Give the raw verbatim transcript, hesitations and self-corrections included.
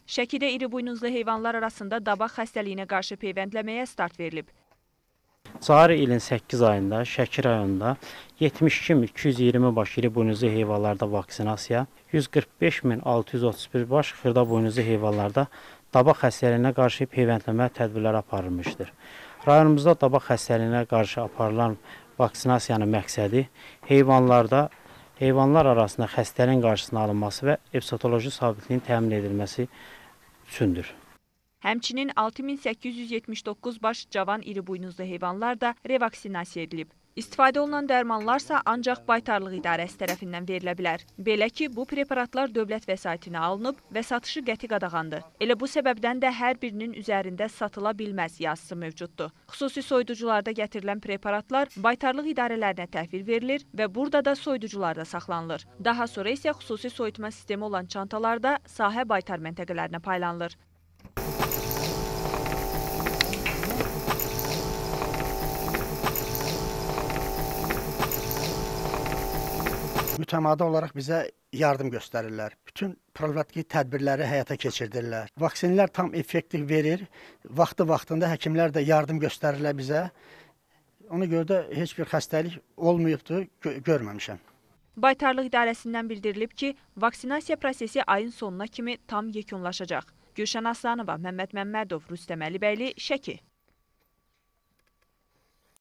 Şəkidə iri buynuzlu heyvanlar arasında dabaq xəstəliyinə qarşı peyvəndləməyə start verilib. Cari ilin səkkiz ayında Şəki rayonunda yetmiş iki min iki yüz iyirmi baş iri buynuzlu heyvanlarda vaksinasiya, yüz qırx beş min altı yüz otuz bir baş xırda buynuzlu heyvanlarda dabaq xəstəliyinə qarşı peyvəndləmə tədbirləri aparılmışdır. Rayonumuzda dabaq xəstəliyinə qarşı aparılan vaksinasiyanın məqsədi heyvanlarda heyvanlar arasında xəstəliyin qarşısının alınması və epizotoloji sabitliyin təmin edilməsi üçündür. Həmçinin altı min səkkiz yüz yetmiş doqquz baş cavan iri buynuzlu heyvanlar da revaksinasiya edilib. İstifadə olunan dərmanlarsa ancaq Baytarlıq İdarəsi tərəfindən verilə bilər. Belə ki, bu preparatlar dövlət vəsaitinə alınıb və satışı qəti qadağandır. Elə bu səbəbdən də hər birinin üzərində satıla bilməz yazısı mövcuddur. Xüsusi soyuducularda gətirilən preparatlar Baytarlıq idarələrinə təhvil verilir və burada da soyuducularda saxlanılır. Daha sonra isə xüsusi soyutma sistemi olan çantalarda sahə baytar məntəqələrinə paylanılır. Mütəmadi olaraq bizə yardım göstərirlər. Bütün profilaktik tədbirləri həyata keçirdirlər. Vaksinlər tam effektiv verir. Vaxtı-vaxtında həkimlər də yardım göstərirlər bizə. Ona görə də heç bir xəstəlik olmayıbdır, gö görməmişəm. Baytarlıq İdarəsindən bildirilib ki, vaksinasiya prosesi ayın sonuna kimi tam yekunlaşacaq. Gülşən Aslanova, Məmməd Məmmədov, Rüstəm Əlibəyli, Şəki.